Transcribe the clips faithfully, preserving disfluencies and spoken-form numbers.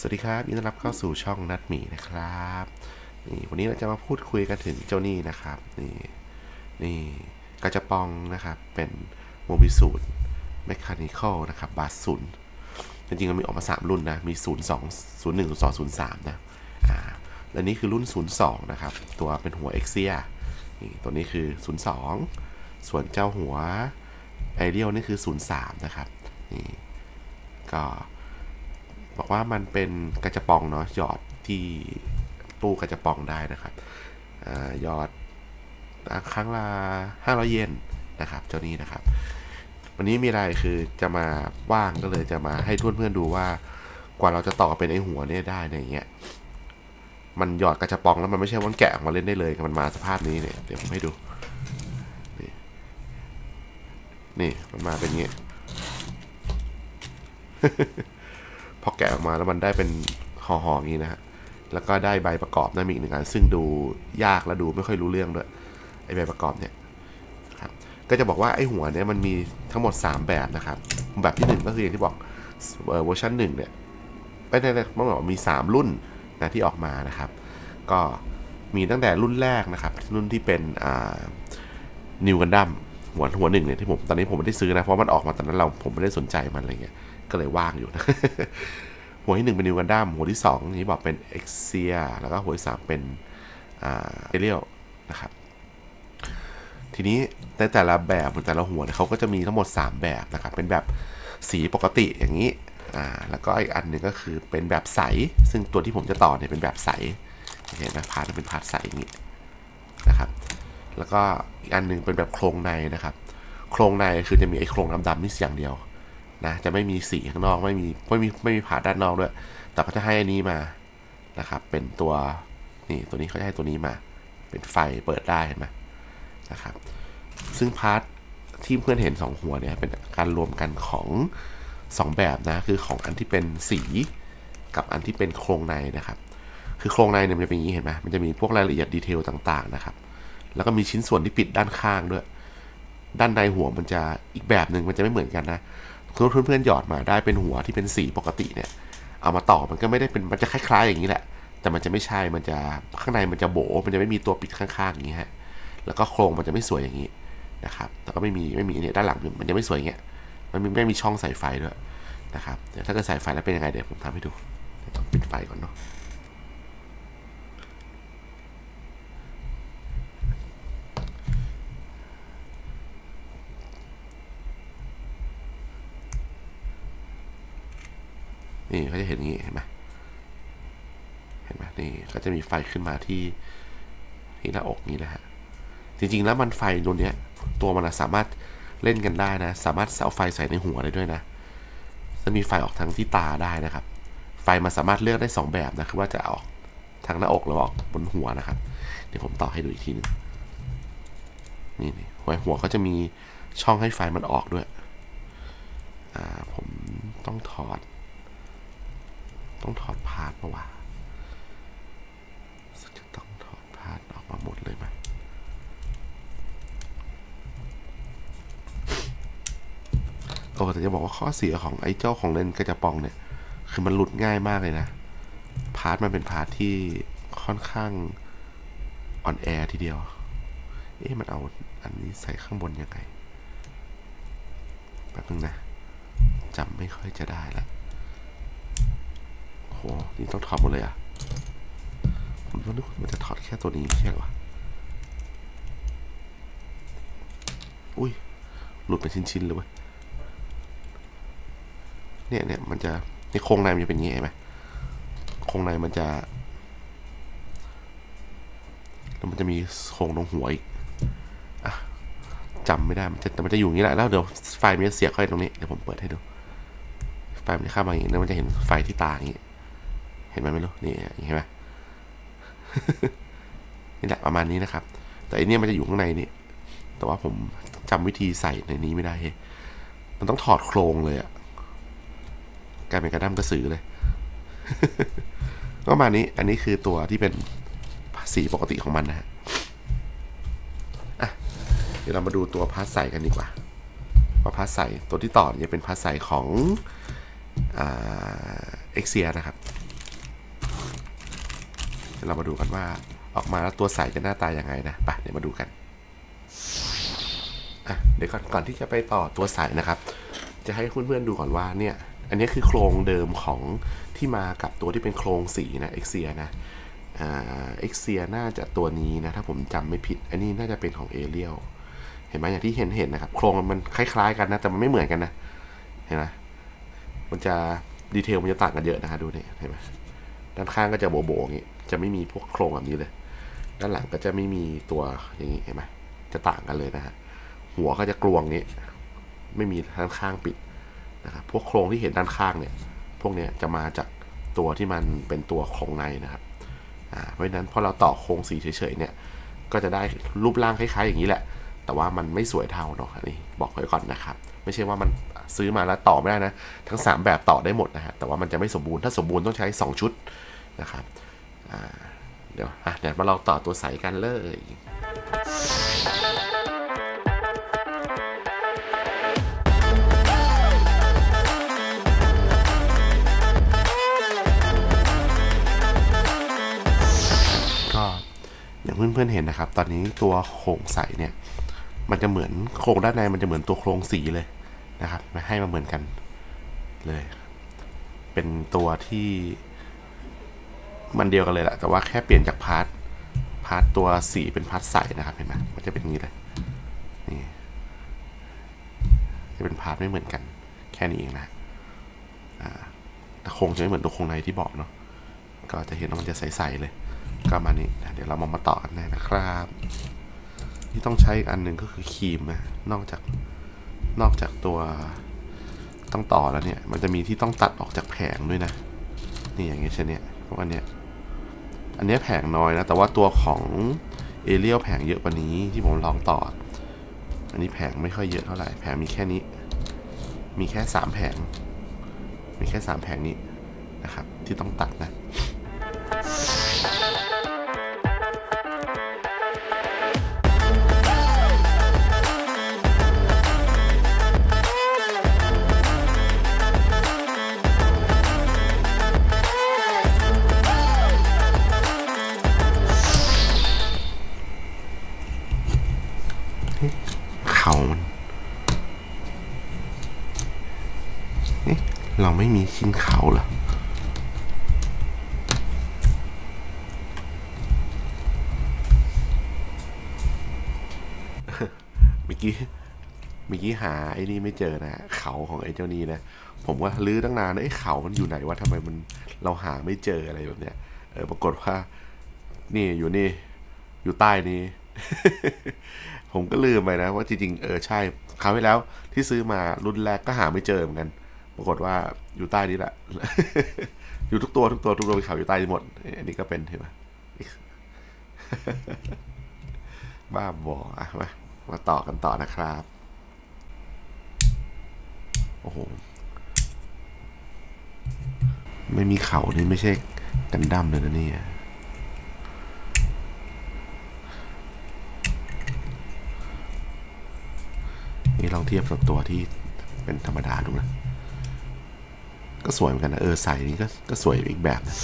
วัสดีครับยินดีต้อนรับเข้าสู่ช่องนัดหมีนะครับนี่วันนี้เราจะมาพูดคุยกันถึงเจ้านี่นะครับนี่นี่กระจะปองนะครับเป็นโมบิสูดแมคคานิคอลนะครับบาสศูนย์จริงๆมันมีออกมาสามรุ่นนะมีศูนย์ สอง ศูนย์ หนึ่ง ศูนย์ สอง ศูนย์ สามนะอ่าและนี้คือรุ่นศูนย์ สองนะครับตัวเป็นหัว Exia นี่ตัวนี้คือศูนย์ สองส่วนเจ้าหัวไอเรียลนี่คือศูนย์ สามนะครับนี่ก็บอกว่ามันเป็นกระจะปองเนาะหยอดที่ตู้กระจะปองได้นะครับอหยอดครั้งละห้าร้อยเยนนะครับเจ้านี้นะครับวันนี้มีอะไรคือจะมาว่างก็เลยจะมาให้เพื่อนๆดูว่ากว่าเราจะต่อเป็นไอหัวเนี่ยได้ในเงี้ยมันหยอดกระจะปองแล้วมันไม่ใช่ว่าแกะออกมาเล่นได้เลยมันมาสภาพนี้เนี่ยเดี๋ยวผมให้ดูนี่นี่มันมาเป็นเงี้ย พอแกะออกมาแล้วมันได้เป็นห่อๆอย่างนี้นะฮะแล้วก็ได้ใบประกอบนะมีอีกหนึ่งอันซึ่งดูยากและดูไม่ค่อยรู้เรื่องด้วยไอใบประกอบเนี่ยครับก็จะบอกว่าไอหัวเนี่ยมันมีทั้งหมดสามแบบนะครับแบบที่หนึ่งก็คืออย่างที่บอกเวอร์ชันหนึ่งเนี่ยไม่ได้เมื่อบอกมีสามรุ่นนะที่ออกมานะครับก็มีตั้งแต่รุ่นแรกนะครับรุ่นที่เป็นอ่านิวกันดั้มหัวหัวหนึ่งเนี่ยที่ผมตอนนี้ผมไม่ได้ซื้อนะเพราะมันออกมาตอนนั้นเราผมไม่ได้สนใจมันอะไรเงี้ยก็เลยว่างอยู่นะ หัวที่หนึ่งเป็นนิวกันดั้มหัวที่สองนี้บอกเป็นเอ็กเซียแล้วก็หัวที่สามเป็นอ่าเอเรียลนะครับทีนี้ในแต่ละแบบแต่ละหัวเขาก็จะมีทั้งหมดสามแบบนะครับเป็นแบบสีปกติอย่างนี้อ่าแล้วก็อีกอันหนึ่งก็คือเป็นแบบใสซึ่งตัวที่ผมจะต่อเนี่ยเป็นแบบใสเห็นไหมพาร์ทเป็นพาร์ทใสอย่างนี้นะครับแล้วก็อีกอันหนึ่งเป็นแบบโครงในนะครับโครงในคือจะมีไอ้โครงดำๆนี่อย่างเดียวนะจะไม่มีสีข้างนอกไม่มีไม่มีไม่มีผ่าด้านนอกด้วยแต่เขาจะให้อันนี้มานะครับเป็นตัวนี่ตัวนี้เขาจะให้ตัวนี้มาเป็นไฟเปิดได้เห็นไหมนะครับซึ่งพาร์ทที่เพื่อนเห็นสองหัวเนี่ยเป็นการรวมกันของสองแบบนะคือของอันที่เป็นสีกับอันที่เป็นโครงในนะครับคือโครงในเนี่ยมันจะเป็นอย่างนี้เห็นไหมมันจะมีพวกรายละเอียดดีเทลต่างๆนะครับแล้วก็มีชิ้นส่วนที่ปิดด้านข้างด้วยด้านในหัวมันจะอีกแบบหนึ่งมันจะไม่เหมือนกันนะเพื่อนเพื่อนหยอดมาได้เป็นหัวที่เป็นสีปกติเนี่ยเอามาต่อมันก็ไม่ได้เป็นมันจะคล้ายๆอย่างนี้แหละแต่มันจะไม่ใช่มันจะข้างในมันจะโบมันจะไม่มีตัวปิดข้างๆอย่างนี้ฮะแล้วก็โครงมันจะไม่สวยอย่างนี้นะครับแล้วก็ไม่มีไม่มีเนี่ยด้านหลังมันจะไม่สวยอย่างเงี้ยมันไม่มีช่องใส่ไฟด้วยนะครับเดี๋ยวถ้าเกิดใส่ไฟแล้วเป็นยังไงเดี๋ยวผมทำให้ดูต้องปิดไฟก่อนเนาะนี่เขาจะเห็นอย่างนี้เห็นไหมเห็นไหมนี่ก็จะมีไฟขึ้นมาที่ที่หน้าอกนี้นะฮะจริงๆแล้วมันไฟตัวเนี้ยตัวมันสามารถเล่นกันได้นะสามารถเอาไฟใส่ในหัวได้ด้วยนะจะมีไฟออกทางที่ตาได้นะครับไฟมันสามารถเลือกได้สองแบบนะคือว่าจะออกทางหน้าอกหรือออกบนหัวนะครับเดี๋ยวผมต่อให้ดูอีกทีนึงนี่นี่หัวหัวเขาจะมีช่องให้ไฟมันออกด้วยอ่าผมต้องถอดต้องถอดพาร์ทมาวะจะต้องถอดพาร์ทออกมาหมดเลยไหมโอ้แต่จะบอกว่าข้อเสียของไอ้เจ้าของเลนส์กระจะปองเนี่ยคือมันหลุดง่ายมากเลยนะพาร์ทมันเป็นพาร์ทที่ค่อนข้างอ่อนแอทีเดียวเอ๊ะมันเอาอันนี้ใส่ข้างบนยังไงแป๊บนึงนะจำไม่ค่อยจะได้ละโหนี่ต้องถอดหมดเลยอ่ะผมนึกว่ามันจะถอดแค่ตัวนี้ไม่ใช่หรออุ้ยหลุดเป็นชิ้นๆเลยเว้ยเนี่ยเนี่ยมันจะในโครงในมันจะเป็นอย่างนี้ไหมโครงในมันจะแล้วมันจะมีโครงตรงหัวอีกอ่ะจำไม่ได้มันจะแต่มันจะอยู่อย่างนี้แหละแล้วเดี๋ยวไฟมันจะเสียบเข้าไปตรงนี้เดี๋ยวผมเปิดให้ดูไฟมันจะเข้ามาอย่างนี้แล้วมันจะเห็นไฟที่ตาอย่างนี้เห็นไหมไม่รู้นี่เห็นไหม นี่แหละประมาณนี้นะครับแต่อันนี้มันจะอยู่ข้างในนี่แต่ว่าผมจำวิธีใส่ในนี้ไม่ได้มันต้องถอดโครงเลยอะกลายเป็นกระด้างกระสือเลย ก็ประมาณนี้อันนี้คือตัวที่เป็นสีปกติของมันนะฮะอ่ะเดี๋ยวเรามาดูตัวพาสใสกันดีกว่าว่าพาสใสตัวที่ต่อจะเป็นพาสใสของเอ็กเซียนะครับเรามาดูกันว่าออกมาแล้วตัวใสจะหน้าตาอย่างไงนะไปเดี๋ยวมาดูกันอ่ะเดี๋ยวก่อนก่อนที่จะไปต่อตัวใสนะครับจะให้เพื่อนๆดูก่อนว่าเนี่ยอันนี้คือโครงเดิมของที่มากับตัวที่เป็นโครงสีนะเอ็กเซียนะอ่าเอ็กเซียน่าจะตัวนี้นะถ้าผมจำไม่ผิดอันนี้น่าจะเป็นของเอเรียลเห็นไหมอย่างที่เห็นเห็นนะครับโครงมันคล้ายๆกันนะแต่มันไม่เหมือนกันนะเห็นไหมมันจะดีเทลมันจะต่างกันเยอะนะคะดูนี่เห็นไหมด้านข้างก็จะโบ๋ๆอย่างนี้จะไม่มีพวกโครงแบบนี้เลยด้านหลังก็จะไม่มีตัวอย่างนี้เห็นไหมจะต่างกันเลยนะฮะหัวก็จะกลวงนี้ไม่มีด้านข้างปิดนะครับพวกโครงที่เห็นด้านข้างเนี่ยพวกเนี้ยจะมาจากตัวที่มันเป็นตัวโครงในนะครับอ่าเพราะฉะนั้นพอเราต่อโครงสีเฉยๆเนี่ยก็จะได้รูปร่างคล้ายๆอย่างนี้แหละแต่ว่ามันไม่สวยเท่าเนาะอันนี้บอกไว้ก่อนนะครับไม่ใช่ว่ามันซื้อมาแล้วต่อไม่ได้นะทั้งสามแบบต่อได้หมดนะฮะแต่ว่ามันจะไม่สมบูรณ์ถ้าสมบูรณ์ต้องใช้สองชุดนะครับอ่าเดี๋ยวอ่ะเดี๋ยวมาลองต่อตัวใสกันเลยก็อย่างเพื่อนๆเห็นนะครับตอนนี้ตัวโครงใสเนี่ยมันจะเหมือนโครงด้านในมันจะเหมือนตัวโครงสีเลยนะครับมาให้มาเหมือนกันเลยเป็นตัวที่มันเดียวกันเลยแหละแต่ว่าแค่เปลี่ยนจากพาร์ทพาร์ทตัวสีเป็นพาร์ทใสนะครับเห็นไหมมันจะเป็นอย่างนี้เลยนี่จะเป็นพาร์ทไม่เหมือนกันแค่นี้เองนะแต่โครงจะไม่เหมือนตัวโครงในที่บอกเนาะก็จะเห็นว่ามันจะใสๆเลยก็มานี่เดี๋ยวเรามามาต่อกันเลยนะครับที่ต้องใช้อันหนึ่งก็คือครีมนะนอกจากนอกจากตัวต้องต่อแล้วเนี่ยมันจะมีที่ต้องตัดออกจากแผงด้วยนะนี่อย่างเงี้ยเช่นเนี้ยพวกอันเนี้ยอันนี้แผงน้อยนะแต่ว่าตัวของเอเรียลแผงเยอะกว่านี้ที่ผมลองต่ออันนี้แผงไม่ค่อยเยอะเท่าไหร่แผงมีแค่นี้มีแค่สามแผงมีแค่สามแผงนี้นะครับที่ต้องตัดนะเขามันนี่เราไม่มีชิ้นเขาเหรอเมื่อกี้เมื่อกี้หาไอ้นี่ไม่เจอนะเขาของไอ้เจ้านี้นะผมว่าลื้อตั้งนานนะไอ้เขามันอยู่ไหนวะทำไมมันเราหาไม่เจออะไรแบบเนี้ยเออปรากฏว่านี่อยู่นี่อยู่ใต้นี้ ผมก็ลืมไปนะว่าจริงๆเออใช่คราวที่แล้วที่ซื้อมารุ่นแรกก็หาไม่เจอเหมือนกันปรากฏว่าอยู่ใต้นี้แหละ อยู่ทุกตัวทุกตัวทุกตัวเขาอยู่ใต้หมดอันนี้ก็เป็นเห็นไหม บ้าบออ่ะมามาต่อกันต่อนะครับโอ้โหไม่มีเขานี่ไม่ใช่กันดั้มเลยนะเนี่ยนี่ลองเทียบกับตัวที่เป็นธรรมดาดูนะก็สวยเหมือนกันนะเออใส่นี้ก็ก็สวยอีกแบบนะ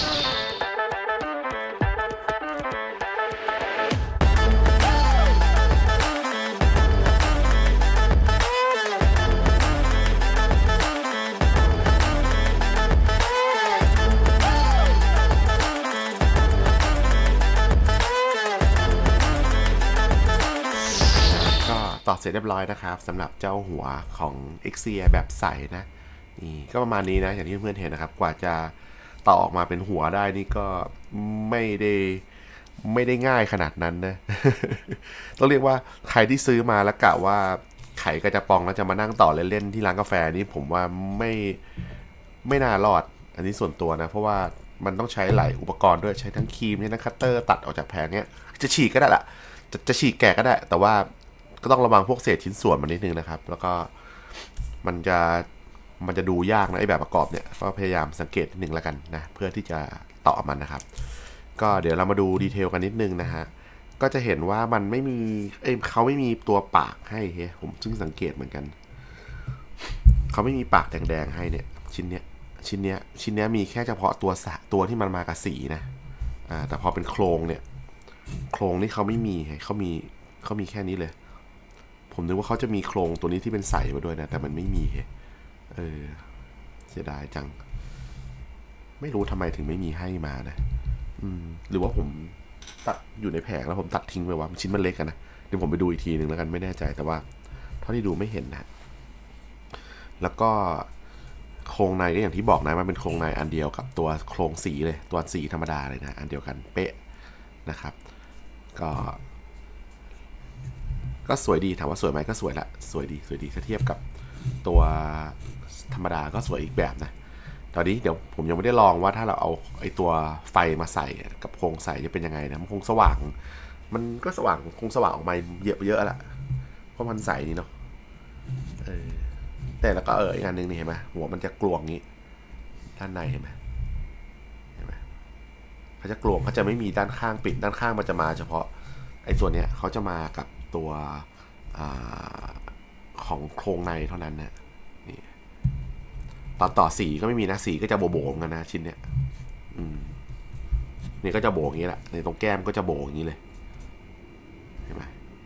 ต่อเสร็จเรียบร้อยนะครับสำหรับเจ้าหัวของ เอ็กเซีย แบบใสนะนี่ก็ประมาณนี้นะอย่างที่เพื่อนเห็นนะครับกว่าจะต่อออกมาเป็นหัวได้นี่ก็ไม่ได้ไม่ได้ง่ายขนาดนั้นนะ ต้องเรียกว่าใครที่ซื้อมาแล้วกะว่าไขกระจะปองแล้วจะมานั่งต่อเล่นๆที่ร้านกาแฟนี่ผมว่าไม่ไม่น่ารอดอันนี้ส่วนตัวนะเพราะว่ามันต้องใช้หลายอุปกรณ์ด้วยใช้ทั้งครีมใช้ทั้งคัตเตอร์ตัดออกจากแผงเนี้ยจะฉีกก็ได้ละจะจะฉีกแกะก็ได้แต่ว่าก็ต้องระวังพวกเศษชิ้นส่วนมันนิดนึงนะครับแล้วก็มันจะมันจะดูยากนะไอแบบประกอบเนี่ยก็พยายามสังเกตนิดนึงแล้วกันนะเพื่อที่จะต่อมันนะครับก็เดี๋ยวเรามาดูดีเทลกันนิดนึงนะฮะก็จะเห็นว่ามันไม่มีเอ้เขาไม่มีตัวปากให้เฮ้ผมซึ่งสังเกตเหมือนกันเขาไม่มีปากแดงๆให้เนี่ยชิ้นเนี้ยชิ้นเนี้ยชิ้นเนี้ยมีแค่เฉพาะตัวสะตัวที่มันมากับสีนะอ่าแต่พอเป็นโครงเนี่ยโครงนี่เขาไม่มีเขามีเขามีแค่นี้เลยผมนึกว่าเขาจะมีโครงตัวนี้ที่เป็นใสมาด้วยนะแต่มันไม่มีเออเสียดายจังไม่รู้ทำไมถึงไม่มีให้มานะอืมหรือว่าผมตัดอยู่ในแผงแล้วผมตัดทิ้งไปว่าชิ้นมันเล็กกันนะเดี๋ยวผมไปดูอีกทีหนึ่งแล้วกันไม่แน่ใจแต่ว่าเท่าที่ดูไม่เห็นนะแล้วก็โครงในก็อย่างที่บอกนะมันเป็นโครงในอันเดียวกับตัวโครงสีเลยตัวสีธรรมดาเลยนะอันเดียวกันเป๊ะนะครับก็ก็สวยดีถามว่าสวยไหมก็สวยละสวยดีสวยดีถ้าเทียบกับตัวธรรมดาก็สวยอีกแบบนะตอนนี้เดี๋ยวผมยังไม่ได้ลองว่าถ้าเราเอาไอตัวไฟมาใส่กับโครงใส่จะเป็นยังไงนะมันคงสว่างมันก็สว่างคงสว่างออกมาเยอะเยอะแหละเพราะมันใส่นี่เนาะเออแต่แล้วก็เอออีกอันนึงนี่เห็นไหมหัวมันจะกลวงงี้ด้านในเห็นไหมเห็นไหมเขาจะกลวงเขาจะไม่มีด้านข้างปิดด้านข้างมันจะมาเฉพาะไอ้ตัวเนี้ยเขาจะมากับตัวของโครงในเท่านั้นนะนี่ตอนต่อสีก็ไม่มีนะสีก็จะโบว์ๆกันนะชิ้นเนี้ยอืมนี่ก็จะโบว์อย่างนี้แหละในตรงแก้มก็จะโบว์อย่างนี้เลยเห็นไหม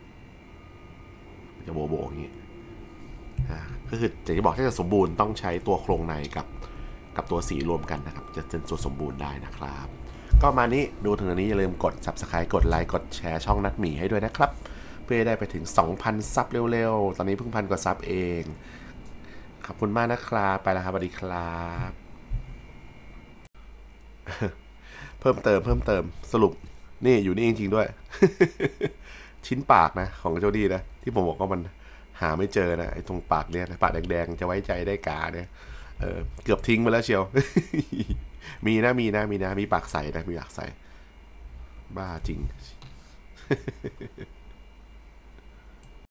จะโบว์ๆอย่างนี้ก็คือจะบอกถ้าจะสมบูรณ์ต้องใช้ตัวโครงในกับกับตัวสีรวมกันนะครับจะเป็นตัวสมบูรณ์ได้นะครับก็มานี้ดูถึงอันนี้อย่าลืมกด ซับสไครบ์ กดไลค์กดแชร์ช่องนัดหมีให้ด้วยนะครับเพื่อได้ไปถึง สองพัน ซับเร็วๆตอนนี้เพิ่งพันกว่าซับเองขอบคุณมากนะครับไปแล้วครับสวัสดีครับเพิ่มเติมเพิ่มเติมสรุปนี่อยู่นี่จริงๆด้วยชิ้นปากนะของโจดี้นะที่ผมบอกว่ามันหาไม่เจอนะไอ้ตรงปากเนี่ยปากแดงๆจะไว้ใจได้กาเนี่ยเออเกือบทิ้งไปแล้วเชียว มีนะมีนะมีนะมีปากใสนะมีปากใสบ้าจริง